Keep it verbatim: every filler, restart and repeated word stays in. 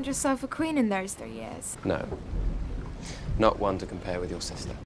crowned yourself a queen in those three years? No. Not one to compare with your sister.